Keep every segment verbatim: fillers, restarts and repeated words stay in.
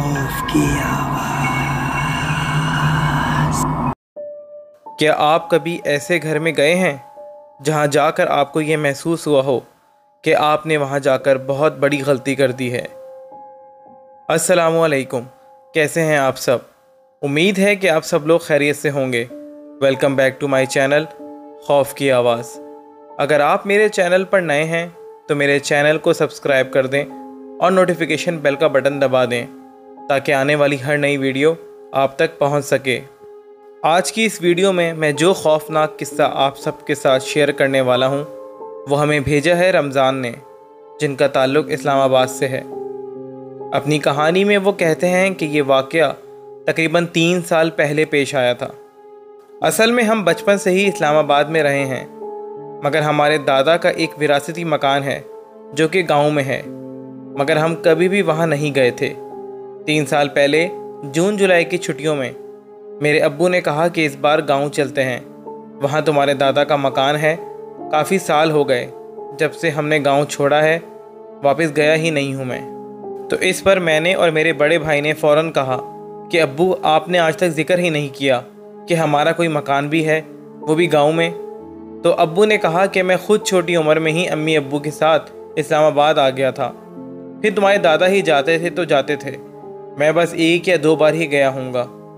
खौफ की आवाज़। क्या आप कभी ऐसे घर में गए हैं जहां जाकर आपको ये महसूस हुआ हो कि आपने वहां जाकर बहुत बड़ी गलती कर दी है? अस्सलामुअलैकुम, कैसे हैं आप सब? उम्मीद है कि आप सब लोग खैरियत से होंगे। Welcome back to my channel खौफ की आवाज़। अगर आप मेरे चैनल पर नए हैं तो मेरे चैनल को सब्सक्राइब कर दें और नोटिफिकेशन बेल का बटन दबा दें ताकि आने वाली हर नई वीडियो आप तक पहुंच सके। आज की इस वीडियो में मैं जो खौफनाक किस्सा आप सबके साथ शेयर करने वाला हूं वो हमें भेजा है रमज़ान ने, जिनका ताल्लुक़ इस्लामाबाद से है। अपनी कहानी में वो कहते हैं कि ये वाक़या तकरीबन तीन साल पहले पेश आया था। असल में हम बचपन से ही इस्लामाबाद में रहे हैं, मगर हमारे दादा का एक विरासती मकान है जो कि गांव में है, मगर हम कभी भी वहां नहीं गए थे। तीन साल पहले जून जुलाई की छुट्टियों में मेरे अब्बू ने कहा कि इस बार गांव चलते हैं, वहां तुम्हारे दादा का मकान है। काफ़ी साल हो गए जब से हमने गांव छोड़ा है, वापस गया ही नहीं हूं मैं। तो इस पर मैंने और मेरे बड़े भाई ने फ़ौरन कहा कि अब्बू, आपने आज तक जिक्र ही नहीं किया कि हमारा कोई मकान भी है, वो भी गांव में। तो अब्बू ने कहा कि मैं ख़ुद छोटी उम्र में ही अम्मी अब्बू के साथ इस्लामाबाद आ गया था, फिर तुम्हारे दादा ही जाते थे तो जाते थे, मैं बस एक या दो बार ही गया हूँगा।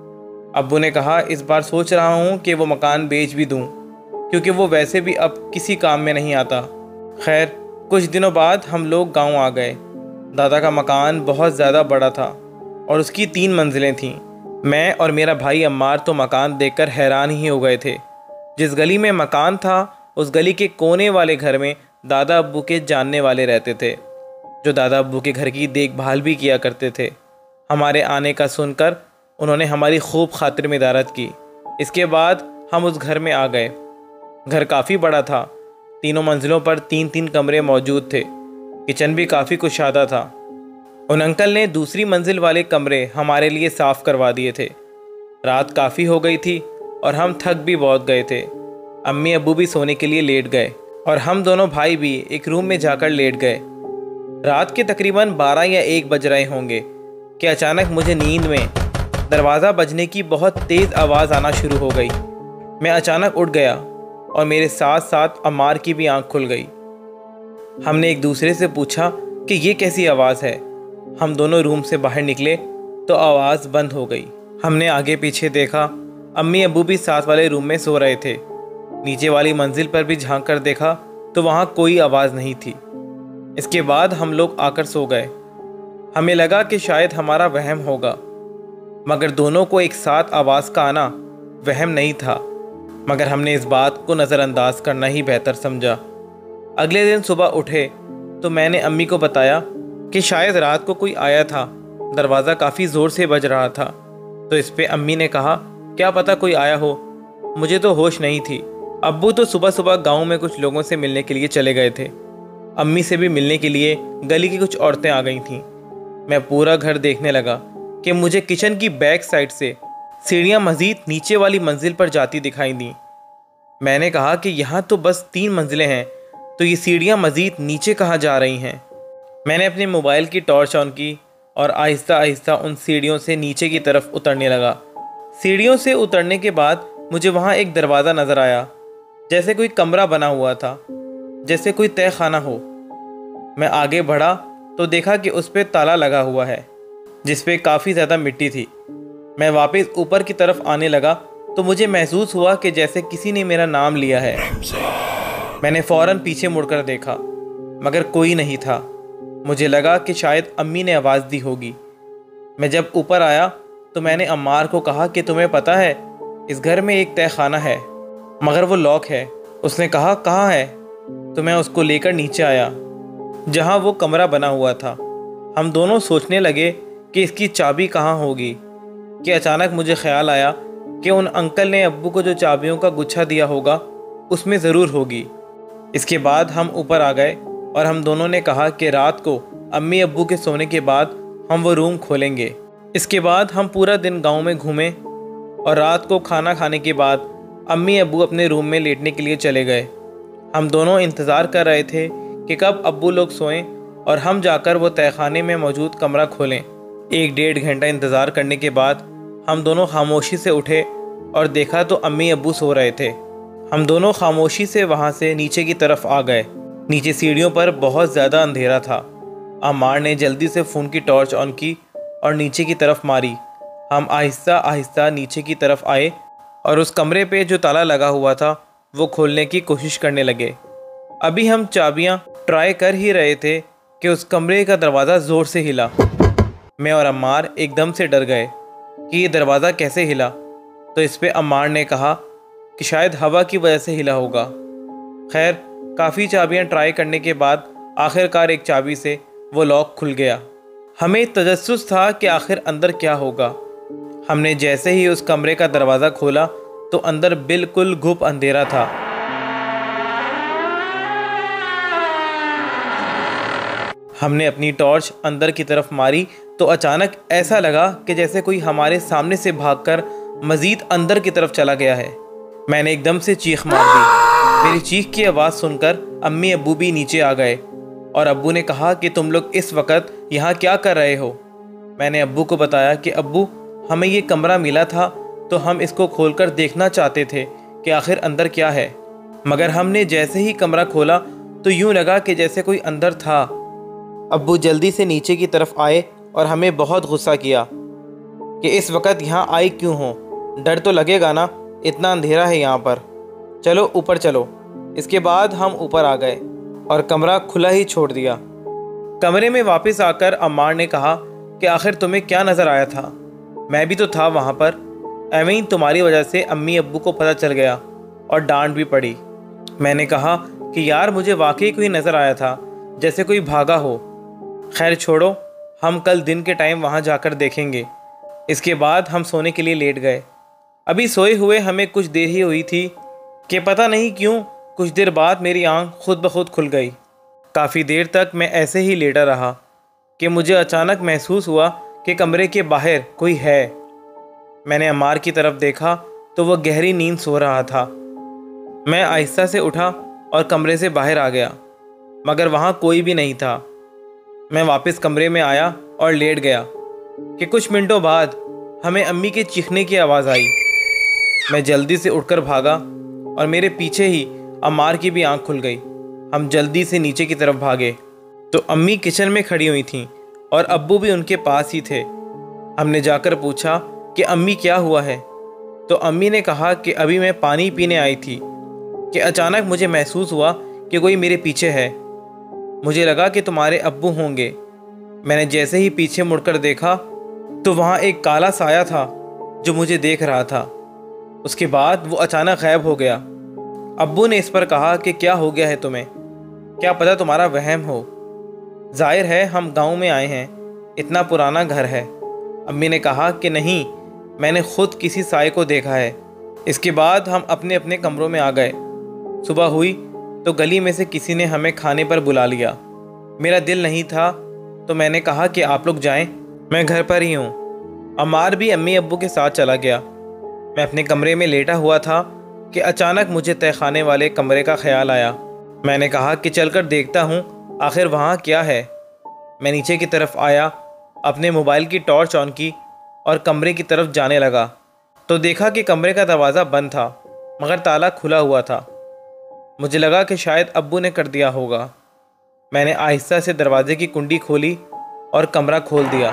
अब्बू ने कहा, इस बार सोच रहा हूँ कि वो मकान बेच भी दूँ, क्योंकि वो वैसे भी अब किसी काम में नहीं आता। खैर, कुछ दिनों बाद हम लोग गांव आ गए। दादा का मकान बहुत ज़्यादा बड़ा था और उसकी तीन मंजिलें थीं। मैं और मेरा भाई अम्मार तो मकान देखकर हैरान ही हो गए थे। जिस गली में मकान था उस गली के कोने वाले घर में दादा अब्बू के जानने वाले रहते थे, जो दादा अब्बू के घर की देखभाल भी किया करते थे। हमारे आने का सुनकर उन्होंने हमारी खूब खातिर मदारत की। इसके बाद हम उस घर में आ गए। घर काफ़ी बड़ा था, तीनों मंजिलों पर तीन तीन कमरे मौजूद थे। किचन भी काफ़ी कुशादा था। उन अंकल ने दूसरी मंजिल वाले कमरे हमारे लिए साफ़ करवा दिए थे। रात काफ़ी हो गई थी और हम थक भी बहुत गए थे। अम्मी अब्बू भी सोने के लिए लेट गए और हम दोनों भाई भी एक रूम में जाकर लेट गए। रात के तकरीबन बारह या एक बज रहे होंगे कि अचानक मुझे नींद में दरवाज़ा बजने की बहुत तेज़ आवाज़ आना शुरू हो गई। मैं अचानक उठ गया और मेरे साथ साथ अम्मार की भी आंख खुल गई। हमने एक दूसरे से पूछा कि ये कैसी आवाज़ है। हम दोनों रूम से बाहर निकले तो आवाज़ बंद हो गई। हमने आगे पीछे देखा, अम्मी अब्बू भी साथ वाले रूम में सो रहे थे। नीचे वाली मंजिल पर भी झांक कर देखा तो वहाँ कोई आवाज़ नहीं थी। इसके बाद हम लोग आकर सो गए। हमें लगा कि शायद हमारा वहम होगा, मगर दोनों को एक साथ आवाज़ का आना वहम नहीं था, मगर हमने इस बात को नज़रअंदाज करना ही बेहतर समझा। अगले दिन सुबह उठे तो मैंने अम्मी को बताया कि शायद रात को कोई आया था, दरवाज़ा काफ़ी ज़ोर से बज रहा था। तो इस पे अम्मी ने कहा, क्या पता कोई आया हो, मुझे तो होश नहीं थी। अब्बू तो सुबह सुबह गांव में कुछ लोगों से मिलने के लिए चले गए थे। अम्मी से भी मिलने के लिए गली की कुछ औरतें आ गई थीं। मैं पूरा घर देखने लगा कि मुझे किचन की बैक साइड से सीढ़ियाँ मज़ीद नीचे वाली मंजिल पर जाती दिखाई दी। मैंने कहा कि यहाँ तो बस तीन मंजिलें हैं, तो ये सीढ़ियाँ मज़ीद नीचे कहाँ जा रही हैं। मैंने अपने मोबाइल की टॉर्च ऑन की और आहिस्ता आहिस्ता उन सीढ़ियों से नीचे की तरफ उतरने लगा। सीढ़ियों से उतरने के बाद मुझे वहाँ एक दरवाज़ा नज़र आया, जैसे कोई कमरा बना हुआ था, जैसे कोई तह खाना हो। मैं आगे बढ़ा तो देखा कि उस पर ताला लगा हुआ है, जिस पे काफ़ी ज़्यादा मिट्टी थी। मैं वापस ऊपर की तरफ आने लगा तो मुझे महसूस हुआ कि जैसे किसी ने मेरा नाम लिया है। मैंने फ़ौरन पीछे मुड़कर देखा, मगर कोई नहीं था। मुझे लगा कि शायद अम्मी ने आवाज़ दी होगी। मैं जब ऊपर आया तो मैंने अम्मार को कहा कि तुम्हें पता है, इस घर में एक तह खाना है, मगर वो लॉक है। उसने कहा, कहाँ है? तो मैं उसको लेकर नीचे आया जहाँ वो कमरा बना हुआ था। हम दोनों सोचने लगे कि इसकी चाबी कहाँ होगी कि अचानक मुझे ख्याल आया कि उन अंकल ने अब्बू को जो चाबियों का गुच्छा दिया होगा उसमें ज़रूर होगी। इसके बाद हम ऊपर आ गए और हम दोनों ने कहा कि रात को अम्मी अब्बू के सोने के बाद हम वो रूम खोलेंगे। इसके बाद हम पूरा दिन गांव में घूमे और रात को खाना खाने के बाद अम्मी अब्बू अपने रूम में लेटने के लिए चले गए। हम दोनों इंतज़ार कर रहे थे कि कब अब्बू लोग सोएं और हम जाकर वो तहखाने में मौजूद कमरा खोलें। ایک ڈیڑھ گھنٹہ انتظار کرنے کے بعد ہم دونوں خاموشی سے اٹھے اور دیکھا تو امی ابو سو رہے تھے۔ ہم دونوں خاموشی سے وہاں سے نیچے کی طرف آ گئے۔ نیچے سیڑھیوں پر بہت زیادہ اندھیرا تھا۔ عمار نے جلدی سے فون کی ٹارچ آن کی اور نیچے کی طرف ماری۔ ہم آہستہ آہستہ نیچے کی طرف آئے اور اس کمرے پہ جو تالا لگا ہوا تھا وہ کھولنے کی کوشش کرنے لگے۔ ابھی ہم چابیاں ٹرائی کر ہی رہے تھے کہ اس کمرے کا دروازہ زور سے ہلا۔ میں اور عمار ایک دم سے ڈر گئے کہ یہ دروازہ کیسے ہلا، تو اس پہ عمار نے کہا کہ شاید ہوا کی وجہ سے ہلا ہوگا۔ خیر کافی چابیاں ٹرائی کرنے کے بعد آخر کار ایک چابی سے وہ لاک کھل گیا۔ ہمیں تجسس تھا کہ آخر اندر کیا ہوگا۔ ہم نے جیسے ہی اس کمرے کا دروازہ کھولا تو اندر بالکل گھپ اندھیرا تھا۔ ہم نے اپنی ٹارچ اندر کی طرف ماری تو اچانک ایسا لگا کہ جیسے کوئی ہمارے سامنے سے بھاگ کر مزید اندر کی طرف چلا گیا ہے۔ میں نے ایک دم سے چیخ مار دی۔ میری چیخ کی آواز سن کر امی ابو بھی نیچے آ گئے اور ابو نے کہا کہ تم لوگ اس وقت یہاں کیا کر رہے ہو؟ میں نے ابو کو بتایا کہ ابو ہمیں یہ کمرہ ملا تھا تو ہم اس کو کھول کر دیکھنا چاہتے تھے کہ آخر اندر کیا ہے، مگر ہم نے جیسے ہی کمرہ کھولا تو یوں لگا کہ جیسے کوئی اندر تھا۔ ابو جلدی سے نیچے کی طرف آئے اور ہمیں بہت غصہ کیا کہ اس وقت یہاں آئی کیوں ہو، ڈر تو لگے گا نا، اتنا اندھیرا ہے یہاں پر، چلو اوپر چلو۔ اس کے بعد ہم اوپر آ گئے اور کمرہ کھلا ہی چھوڑ دیا۔ کمرے میں واپس آ کر عمار نے کہا کہ آخر تمہیں کیا نظر آیا تھا؟ میں بھی تو تھا وہاں پر، ایویں تمہاری وجہ سے امی ابو کو پتہ چل گیا اور ڈانٹ بھی پڑی۔ میں نے کہا کہ یار مجھے واقعی کوئی نظر آیا تھا، جیسے کوئی بھاگا ہو۔ خیر چھوڑو، ہم کل دن کے ٹائم وہاں جا کر دیکھیں گے۔ اس کے بعد ہم سونے کے لیے لیٹ گئے۔ ابھی سوئے ہوئے ہمیں کچھ دیر ہی ہوئی تھی کہ پتہ نہیں کیوں کچھ دیر بعد میری آنکھ خود بخود کھل گئی۔ کافی دیر تک میں ایسے ہی لیٹا رہا کہ مجھے اچانک محسوس ہوا کہ کمرے کے باہر کوئی ہے۔ میں نے عمار کی طرف دیکھا تو وہ گہری نیند سو رہا تھا۔ میں آہستہ سے اٹھا اور کمرے سے باہر آ گیا، مگر وہاں کوئی بھی نہیں تھا۔ میں واپس کمرے میں آیا اور لیٹ گیا کہ کچھ منٹوں بعد ہمیں امی کے چیخنے کی آواز آئی۔ میں جلدی سے اٹھ کر بھاگا اور میرے پیچھے ہی عمار کی بھی آنکھ کھل گئی۔ ہم جلدی سے نیچے کی طرف بھاگے تو امی کچن میں کھڑی ہوئی تھیں اور ابو بھی ان کے پاس ہی تھے۔ ہم نے جا کر پوچھا کہ امی کیا ہوا ہے؟ تو امی نے کہا کہ ابھی میں پانی پینے آئی تھی کہ اچانک مجھے محسوس ہوا کہ کوئی میرے پیچھے ہے۔ مجھے لگا کہ تمہارے ابو ہوں گے۔ میں نے جیسے ہی پیچھے مڑ کر دیکھا تو وہاں ایک کالا سایہ تھا جو مجھے دیکھ رہا تھا۔ اس کے بعد وہ اچانک غائب ہو گیا۔ ابو نے اس پر کہا کہ کیا ہو گیا ہے تمہیں؟ کیا پتہ تمہارا وہم ہو؟ ظاہر ہے ہم گاؤں میں آئے ہیں، اتنا پرانا گھر ہے۔ امی نے کہا کہ نہیں، میں نے خود کسی سائے کو دیکھا ہے۔ اس کے بعد ہم اپنے اپنے کمروں میں آ گئے۔ صبح ہوئی تو گلی میں سے کسی نے ہمیں کھانے پر بلا لیا۔ میرا دل نہیں تھا تو میں نے کہا کہ آپ لوگ جائیں، میں گھر پر ہی ہوں۔ عمار بھی امی ابو کے ساتھ چلا گیا۔ میں اپنے کمرے میں لیٹا ہوا تھا کہ اچانک مجھے تہہ خانے والے کمرے کا خیال آیا۔ میں نے کہا کہ چل کر دیکھتا ہوں آخر وہاں کیا ہے۔ میں نیچے کی طرف آیا، اپنے موبائل کی ٹارچ آن کی اور کمرے کی طرف جانے لگا تو دیکھا کہ کمرے کا دروازہ بند تھا مگر تالا کھلا ہوا تھا۔ مجھے لگا کہ شاید ابو نے کر دیا ہوگا۔ میں نے آہستہ سے دروازے کی کنڈی کھولی اور کمرہ کھول دیا۔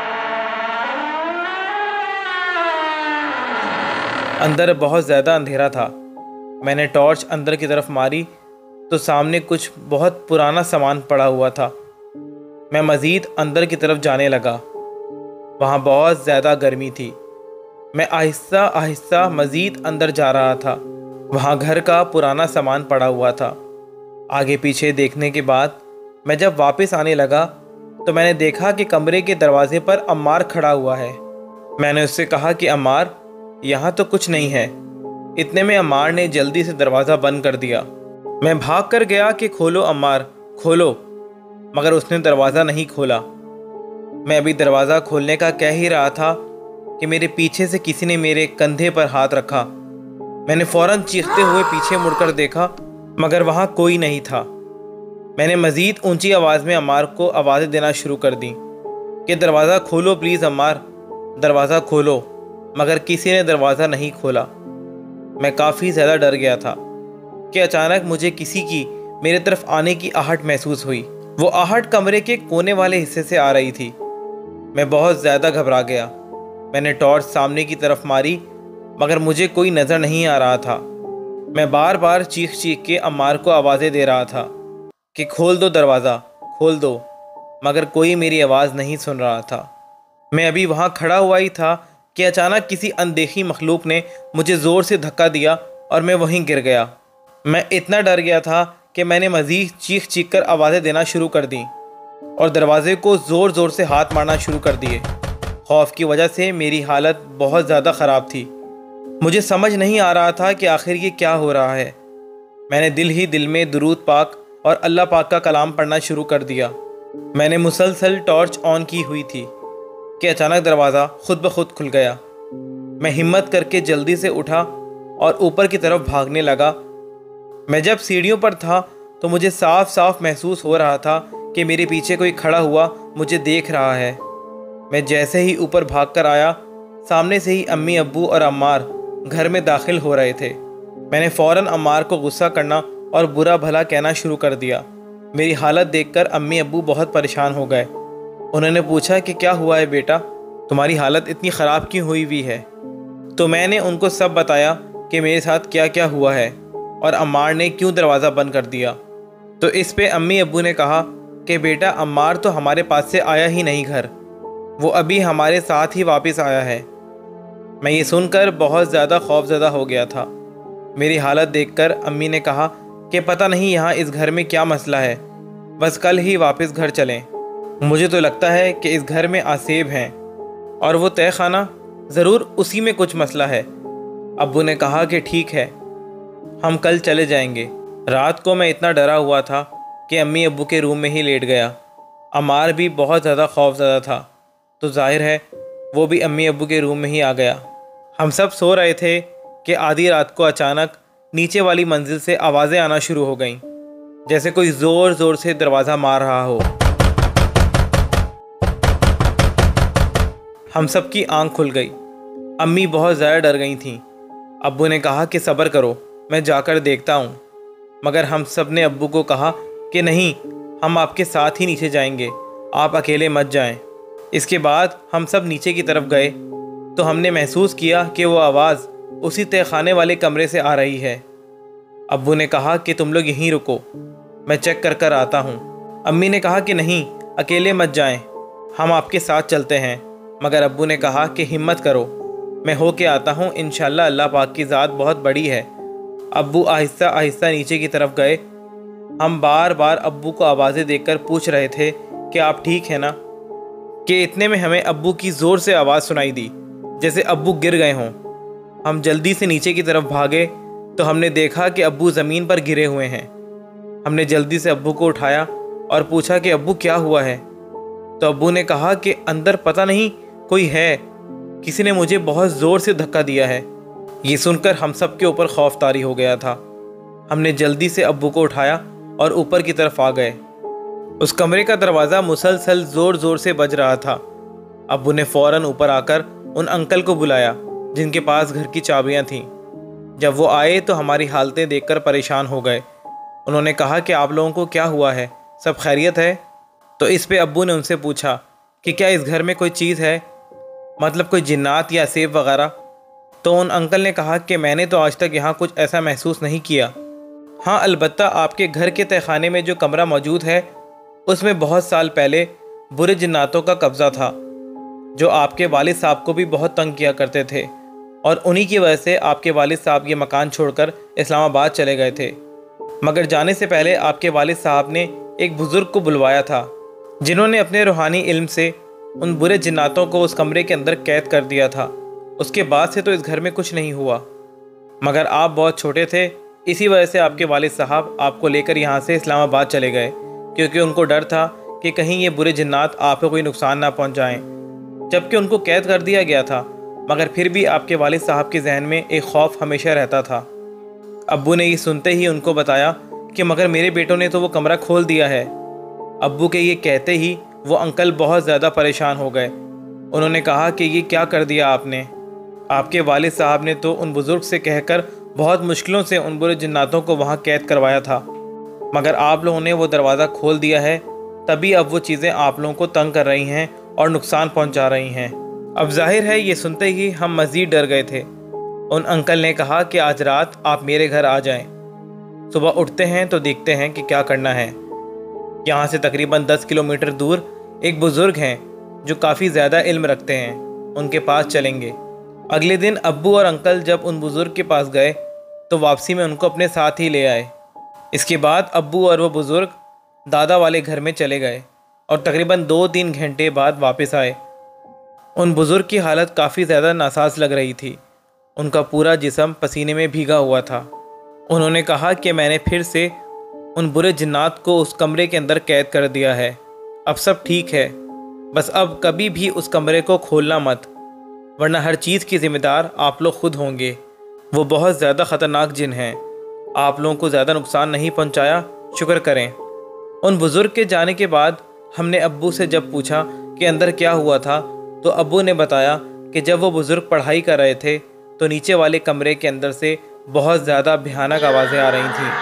اندر بہت زیادہ اندھیرا تھا۔ میں نے ٹارچ اندر کی طرف ماری تو سامنے کچھ بہت پرانا سامان پڑا ہوا تھا۔ میں مزید اندر کی طرف جانے لگا۔ وہاں بہت زیادہ گرمی تھی۔ میں آہستہ آہستہ مزید اندر جا رہا تھا۔ وہاں گھر کا پرانا سامان پڑا ہوا تھا۔ آگے پیچھے دیکھنے کے بعد میں جب واپس آنے لگا تو میں نے دیکھا کہ کمرے کے دروازے پر عمار کھڑا ہوا ہے۔ میں نے اس سے کہا کہ عمار، یہاں تو کچھ نہیں ہے۔ اتنے میں عمار نے جلدی سے دروازہ بند کر دیا۔ میں بھاگ کر گیا کہ کھولو عمار، کھولو، مگر اس نے دروازہ نہیں کھولا۔ میں ابھی دروازہ کھولنے کا کہہ ہی رہا تھا کہ میرے پیچھے سے کسی نے میرے کندھے پر ہاتھ رکھا۔ میں نے فوراً چیختے ہوئے پیچھے مڑ کر دیکھا مگر وہاں کوئی نہیں تھا۔ میں نے مزید اونچی آواز میں عمار کو آوازیں دینا شروع کر دیں کہ دروازہ کھولو پلیز عمار، دروازہ کھولو، مگر کسی نے دروازہ نہیں کھولا۔ میں کافی زیادہ ڈر گیا تھا کہ اچانک مجھے کسی کی میرے طرف آنے کی آہٹ محسوس ہوئی۔ وہ آہٹ کمرے کے کونے والے حصے سے آ رہی تھی۔ میں بہت زیادہ گھبرا گیا۔ میں نے ٹارچ سامنے کی طرف ماری مگر مجھے کوئی نظر نہیں آ رہا تھا۔ میں بار بار چیخ چیخ کے عمار کو آوازیں دے رہا تھا کہ کھول دو دروازہ، کھول دو، مگر کوئی میری آواز نہیں سن رہا تھا۔ میں ابھی وہاں کھڑا ہوا ہی تھا کہ اچانک کسی اندیکھی مخلوق نے مجھے زور سے دھکا دیا اور میں وہیں گر گیا۔ میں اتنا ڈر گیا تھا کہ میں نے مزید چیخ چیخ کر آوازیں دینا شروع کر دیں اور دروازے کو زور زور سے ہاتھ مارنا شروع کر دیے۔ خوف کی وجہ سے میری حالت بہت زیادہ خراب تھی۔ مجھے سمجھ نہیں آ رہا تھا کہ آخر یہ کیا ہو رہا ہے۔ میں نے دل ہی دل میں درود پاک اور اللہ پاک کا کلام پڑھنا شروع کر دیا۔ میں نے مسلسل ٹارچ آن کی ہوئی تھی کہ اچانک دروازہ خود بخود کھل گیا۔ میں ہمت کر کے جلدی سے اٹھا اور اوپر کی طرف بھاگنے لگا۔ میں جب سیڑھیوں پر تھا تو مجھے صاف صاف محسوس ہو رہا تھا کہ میرے پیچھے کوئی کھڑا ہوا مجھے دیکھ رہا ہے۔ میں جیسے ہی اوپر بھاگ کر آیا، سامنے سے ہی امی ابو اور عمار گھر میں داخل ہو رہے تھے۔ میں نے فوراً عمار کو غصہ کرنا اور برا بھلا کہنا شروع کر دیا۔ میری حالت دیکھ کر امی ابو بہت پریشان ہو گئے۔ انہوں نے پوچھا کہ کیا ہوا ہے بیٹا، تمہاری حالت اتنی خراب کیوں ہوئی ہوئی ہے؟ تو میں نے ان کو سب بتایا کہ میرے ساتھ کیا کیا ہوا ہے اور عمار نے کیوں دروازہ بند کر دیا۔ تو اس پہ امی ابو نے کہا کہ بیٹا عمار تو ہمارے پاس سے آیا ہی نہیں گھر، وہ ابھی ہمارے ساتھ ہی واپس آیا ہے۔ میں یہ سن کر بہت زیادہ خوف زدہ ہو گیا تھا۔ میری حالت دیکھ کر امی نے کہا کہ پتہ نہیں یہاں اس گھر میں کیا مسئلہ ہے، بس کل ہی واپس گھر چلیں۔ مجھے تو لگتا ہے کہ اس گھر میں آسیب ہیں اور وہ تہہ خانہ ضرور اسی میں کچھ مسئلہ ہے۔ ابو نے کہا کہ ٹھیک ہے، ہم کل چلے جائیں گے۔ رات کو میں اتنا ڈرا ہوا تھا کہ امی ابو کے روم میں ہی لیٹ گیا۔ عمار بھی بہت زیادہ خوف زدہ تھا تو ظاہر ہے وہ بھی امی ابو کے روم میں ہی آ گیا۔ ہم سب سو رہے تھے کہ آدھی رات کو اچانک نیچے والی منزل سے آوازیں آنا شروع ہو گئیں، جیسے کوئی زور زور سے دروازہ مار رہا ہو۔ ہم سب کی آنکھ کھل گئی۔ امی بہت زیادہ ڈر گئی تھیں۔ ابو نے کہا کہ صبر کرو، میں جا کر دیکھتا ہوں، مگر ہم سب نے ابو کو کہا کہ نہیں، ہم آپ کے ساتھ ہی نیچے جائیں گے، آپ اکیلے مت جائیں۔ اس کے بعد ہم سب نیچے کی طرف گئے تو ہم نے محسوس کیا کہ وہ آواز اسی تہہ خانے والے کمرے سے آ رہی ہے۔ ابو نے کہا کہ تم لوگ یہیں رکو، میں چیک کر کر آتا ہوں۔ امی نے کہا کہ نہیں، اکیلے مت جائیں، ہم آپ کے ساتھ چلتے ہیں، مگر ابو نے کہا کہ ہمت کرو، میں ہو کے آتا ہوں، انشاءاللہ اللہ پاک کی ذات بہت بڑی ہے۔ ابو آہستہ آہستہ نیچے کی طرف گئے۔ ہم بار بار ابو کو آوازیں دے کر پوچھ رہے تھے کہ آپ ٹھیک ہیں نا، کہ اتنے میں ہمیں ابو کی زور سے آواز سنائی دی، جیسے ابو گر گئے ہوں۔ ہم جلدی سے نیچے کی طرف بھاگے تو ہم نے دیکھا کہ ابو زمین پر گرے ہوئے ہیں۔ ہم نے جلدی سے ابو کو اٹھایا اور پوچھا کہ ابو کیا ہوا ہے؟ تو ابو نے کہا کہ اندر پتہ نہیں کوئی ہے، کسی نے مجھے بہت زور سے دھکا دیا ہے۔ یہ سن کر ہم سب کے اوپر خوف طاری ہو گیا تھا۔ ہم نے جلدی سے ابو کو اٹھایا اور اوپر کی طرف آ گئے۔ اس کمرے کا دروازہ مسلسل زور زور سے بج رہا تھا۔ ابو نے فوراً اوپر آ کر ان انکل کو بلایا جن کے پاس گھر کی چابیاں تھیں۔ جب وہ آئے تو ہماری حالتیں دیکھ کر پریشان ہو گئے۔ انہوں نے کہا کہ آپ لوگوں کو کیا ہوا ہے، سب خیریت ہے؟ تو اس پہ ابو نے ان سے پوچھا کہ کیا اس گھر میں کوئی چیز ہے، مطلب کوئی جنات یا سیب وغیرہ؟ تو ان انکل نے کہا کہ میں نے تو آج تک یہاں کچھ ایسا محسوس نہیں کیا۔ ہاں البتہ آپ کے گھر کے تہہ خانے میں جو کمرہ موجود ہے اس میں بہت سال پہلے برے جناتوں کا قبضہ تھا، جو آپ کے والد صاحب کو بھی بہت تنگ کیا کرتے تھے، اور انہی کی وجہ سے آپ کے والد صاحب یہ مکان چھوڑ کر اسلام آباد چلے گئے تھے۔ مگر جانے سے پہلے آپ کے والد صاحب نے ایک بزرگ کو بلوایا تھا جنہوں نے اپنے روحانی علم سے ان برے جناتوں کو اس کمرے کے اندر قید کر دیا تھا۔ اس کے بعد سے تو اس گھر میں کچھ نہیں ہوا، مگر آپ بہت چھوٹے تھے، اسی وجہ سے آپ کے والد صاحب آپ کو لے کر یہاں سے اسلام آباد چلے گئے، کیونکہ ان کو ڈر تھا کہ کہیں یہ برے جنات آپ کو کوئی نقصان نہ پہنچائیں۔ جبکہ ان کو قید کر دیا گیا تھا، مگر پھر بھی آپ کے والد صاحب کے ذہن میں ایک خوف ہمیشہ رہتا تھا۔ ابو نے یہ سنتے ہی ان کو بتایا کہ مگر میرے بیٹوں نے تو وہ کمرہ کھول دیا ہے۔ ابو کے یہ کہتے ہی وہ انکل بہت زیادہ پریشان ہو گئے۔ انہوں نے کہا کہ یہ کیا کر دیا آپ نے؟ آپ کے والد صاحب نے تو ان بزرگ سے کہہ کر بہت مشکلوں سے ان برے جناتوں کو وہاں قید کروایا تھا، مگر آپ لوگوں نے وہ دروازہ کھول دیا ہے، تبھی اب وہ چیزیں آپ لوگوں کو تنگ کر رہی ہیں اور نقصان پہنچا رہی ہیں۔ اب ظاہر ہے یہ سنتے ہی ہم مزید ڈر گئے تھے۔ ان انکل نے کہا کہ آج رات آپ میرے گھر آ جائیں، صبح اٹھتے ہیں تو دیکھتے ہیں کہ کیا کرنا ہے۔ یہاں سے تقریباً دس کلومیٹر دور ایک بزرگ ہیں جو کافی زیادہ علم رکھتے ہیں، ان کے پاس چلیں گے۔ اگلے دن ابو اور انکل جب ان بزرگ کے پاس گئے تو واپسی میں ان کو اپنے ساتھ ہی لے آئے۔ اس کے بعد ابو اور وہ بزرگ دادا والے گھر میں چلے گئے اور تقریباً دو تین گھنٹے بعد واپس آئے۔ ان بزرگ کی حالت کافی زیادہ ناساز لگ رہی تھی، ان کا پورا جسم پسینے میں بھیگا ہوا تھا۔ انہوں نے کہا کہ میں نے پھر سے ان برے جنات کو اس کمرے کے اندر قید کر دیا ہے، اب سب ٹھیک ہے، بس اب کبھی بھی اس کمرے کو کھولنا مت، ورنہ ہر چیز کی ذمہ دار آپ لوگ خود ہوں گے۔ وہ بہت زیادہ خطرناک جن ہیں، آپ لوگوں کو زیادہ نقصان نہیں پہنچایا، شکر کریں۔ ان بزرگ کے جانے کے بعد ہم نے ابو سے جب پوچھا کہ اندر کیا ہوا تھا تو ابو نے بتایا کہ جب وہ بزرگ پڑھائی کر رہے تھے تو نیچے والے کمرے کے اندر سے بہت زیادہ بھیانک آوازیں آ رہی تھیں،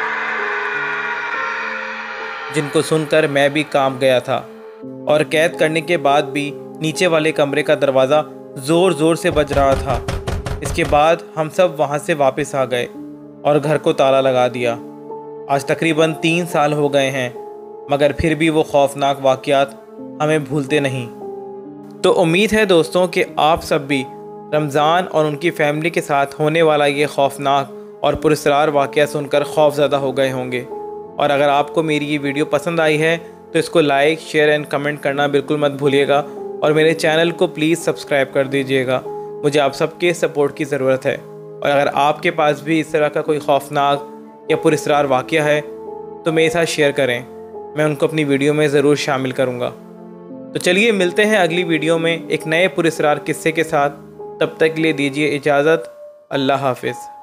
جن کو سن کر میں بھی کانپ گیا تھا، اور قید کرنے کے بعد بھی نیچے والے کمرے کا دروازہ زور زور سے بج رہا تھا۔ اس کے بعد ہم سب وہاں سے واپس آ گئے اور گھر کو تالا لگا دیا۔ آج تقریباً تین سال ہو گئے ہیں، مگر پھر بھی وہ خوفناک واقعات ہمیں بھولتے نہیں۔ تو امید ہے دوستوں کہ آپ سب بھی رمضان اور ان کی فیملی کے ساتھ ہونے والا یہ خوفناک اور پراسرار واقعہ سن کر خوف زدہ ہو گئے ہوں گے۔ اور اگر آپ کو میری یہ ویڈیو پسند آئی ہے تو اس کو لائک، شیئر اینڈ کمنٹ کرنا بالکل مت بھولیے گا، اور میرے چینل کو پلیز سبسکرائب کر دیجیے گا، مجھے آپ سب کے سپورٹ کی ضرورت ہے۔ اور اگر آپ کے پاس بھی اس طرح کا کوئی خوفناک یا پراسرار واقعہ ہے تو میرے ساتھ شیئر کریں، میں ان کو اپنی ویڈیو میں ضرور شامل کروں گا۔ تو چلیے ملتے ہیں اگلی ویڈیو میں ایک نئے پراسرار قصے کے ساتھ، تب تک کے لیے دیجیے اجازت، اللہ حافظ۔